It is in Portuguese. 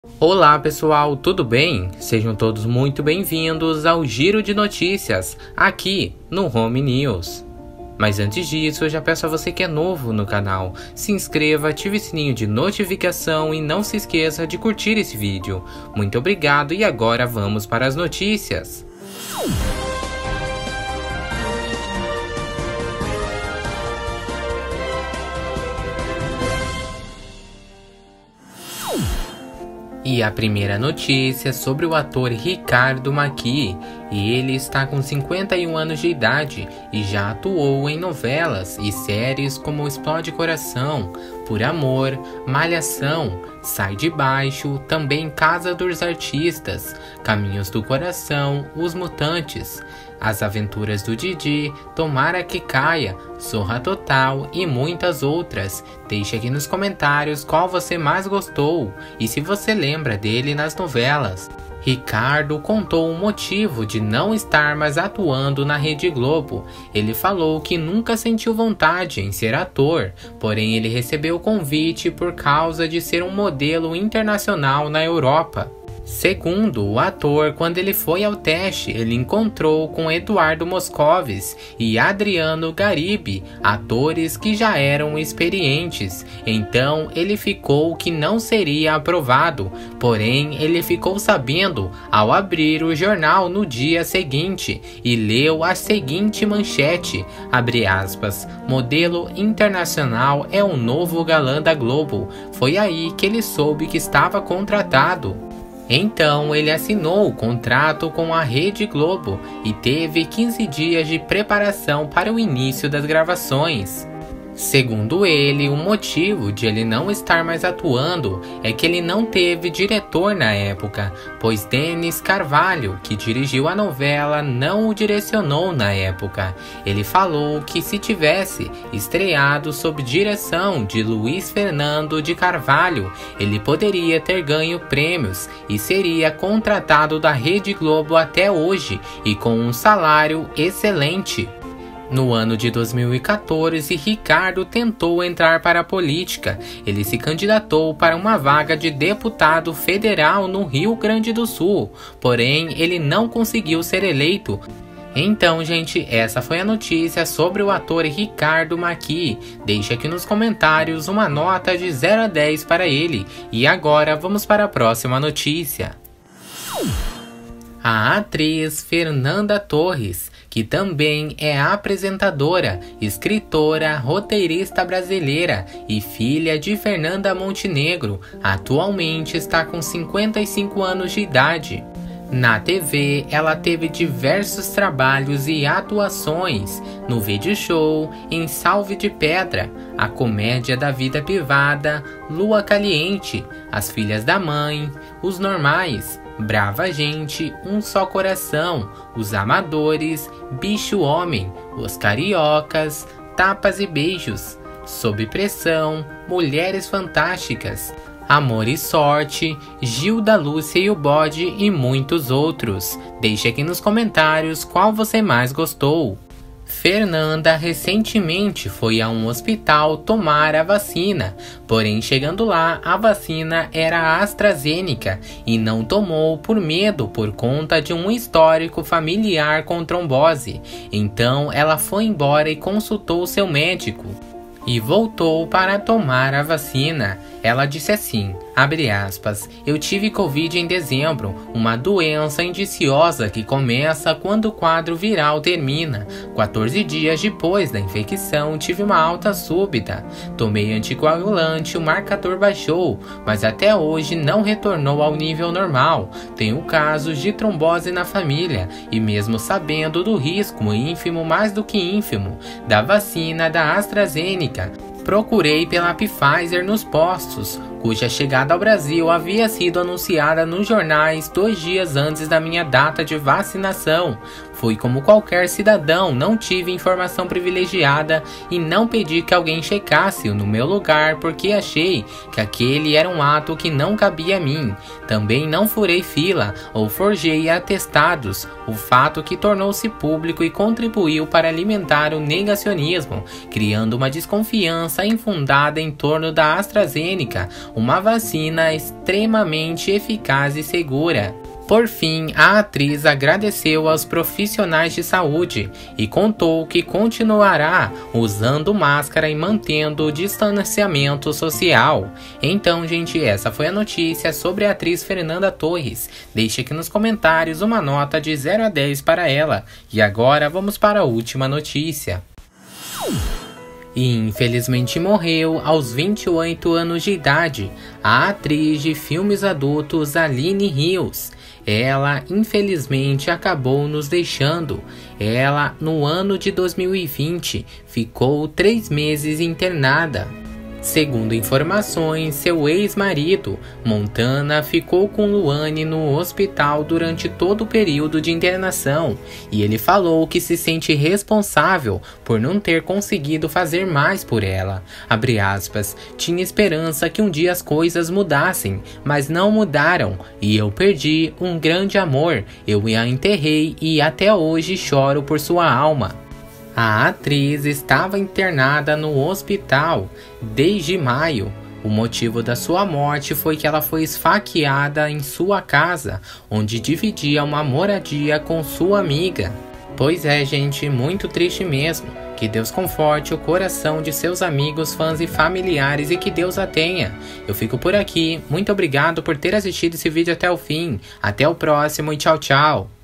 Olá pessoal, tudo bem? Sejam todos muito bem-vindos ao Giro de Notícias, aqui no Home News. Mas antes disso, eu já peço a você que é novo no canal, se inscreva, ative o sininho de notificação e não se esqueça de curtir esse vídeo. Muito obrigado e agora vamos para as notícias. E a primeira notícia é sobre o ator Ricardo Macchi. Ele está com 51 anos de idade e já atuou em novelas e séries como Explode Coração, Por Amor, Malhação, Sai de Baixo, também Casa dos Artistas, Caminhos do Coração, Os Mutantes, As Aventuras do Didi, Tomara que Caia, Zorra Total e muitas outras. Deixe aqui nos comentários qual você mais gostou e se você lembra dele nas novelas. Ricardo contou o motivo de não estar mais atuando na Rede Globo. Ele falou que nunca sentiu vontade em ser ator, porém ele recebeu o convite por causa de ser um modelo internacional na Europa. Segundo o ator, quando ele foi ao teste, ele encontrou com Eduardo Moscovis e Adriano Garibe, atores que já eram experientes. Então ele ficou que não seria aprovado, porém ele ficou sabendo ao abrir o jornal no dia seguinte e leu a seguinte manchete, abre aspas, modelo internacional é o novo galã da Globo. Foi aí que ele soube que estava contratado. Então ele assinou o contrato com a Rede Globo e teve 15 dias de preparação para o início das gravações. Segundo ele, o motivo de ele não estar mais atuando é que ele não teve diretor na época, pois Denis Carvalho, que dirigiu a novela, não o direcionou na época. Ele falou que se tivesse estreado sob direção de Luiz Fernando de Carvalho, ele poderia ter ganho prêmios e seria contratado da Rede Globo até hoje e com um salário excelente. No ano de 2014, Ricardo tentou entrar para a política. Ele se candidatou para uma vaga de deputado federal no Rio Grande do Sul, porém ele não conseguiu ser eleito. Então, gente, essa foi a notícia sobre o ator Ricardo Macchi. Deixe aqui nos comentários uma nota de 0 a 10 para ele. E agora vamos para a próxima notícia. A atriz Fernanda Torres, que também é apresentadora, escritora, roteirista brasileira e filha de Fernanda Montenegro, atualmente está com 55 anos de idade. Na TV, ela teve diversos trabalhos e atuações no Vídeo Show, em Salve de Pedra, A Comédia da Vida Privada, Lua Caliente, As Filhas da Mãe, Os Normais, Brava Gente, Um Só Coração, Os Amadores, Bicho Homem, Os Cariocas, Tapas e Beijos, Sob Pressão, Mulheres Fantásticas, Amor e Sorte, Gilda Lúcia e o Bode e muitos outros. Deixe aqui nos comentários qual você mais gostou. Fernanda recentemente foi a um hospital tomar a vacina, porém chegando lá a vacina era a AstraZeneca e não tomou por medo por conta de um histórico familiar com trombose. Então ela foi embora e consultou seu médico e voltou para tomar a vacina. Ela disse assim, abre aspas, eu tive Covid em dezembro, uma doença indiciosa que começa quando o quadro viral termina. 14 dias depois da infecção tive uma alta súbita. Tomei anticoagulante, o marcador baixou, mas até hoje não retornou ao nível normal. Tenho casos de trombose na família e mesmo sabendo do risco ínfimo, mais do que ínfimo, da vacina da AstraZeneca, procurei pela Pfizer nos postos, cuja chegada ao Brasil havia sido anunciada nos jornais 2 dias antes da minha data de vacinação. Fui como qualquer cidadão, não tive informação privilegiada e não pedi que alguém checasse no meu lugar porque achei que aquele era um ato que não cabia a mim. Também não furei fila ou forjei atestados, o fato que tornou-se público e contribuiu para alimentar o negacionismo, criando uma desconfiança infundada em torno da AstraZeneca, uma vacina extremamente eficaz e segura. Por fim, a atriz agradeceu aos profissionais de saúde e contou que continuará usando máscara e mantendo o distanciamento social. Então, gente, essa foi a notícia sobre a atriz Fernanda Torres. Deixe aqui nos comentários uma nota de 0 a 10 para ela. E agora vamos para a última notícia. E infelizmente morreu aos 28 anos de idade a atriz de filmes adultos Aline Rios. Ela infelizmente acabou nos deixando. Ela, no ano de 2020, ficou 3 meses internada. Segundo informações, seu ex-marido, Montana, ficou com Luane no hospital durante todo o período de internação e ele falou que se sente responsável por não ter conseguido fazer mais por ela. Abre aspas, tinha esperança que um dia as coisas mudassem, mas não mudaram e eu perdi um grande amor. Eu a enterrei e até hoje choro por sua alma. A atriz estava internada no hospital desde maio. O motivo da sua morte foi que ela foi esfaqueada em sua casa, onde dividia uma moradia com sua amiga. Pois é, gente, muito triste mesmo. Que Deus conforte o coração de seus amigos, fãs e familiares e que Deus a tenha. Eu fico por aqui. Muito obrigado por ter assistido esse vídeo até o fim. Até o próximo e tchau, tchau.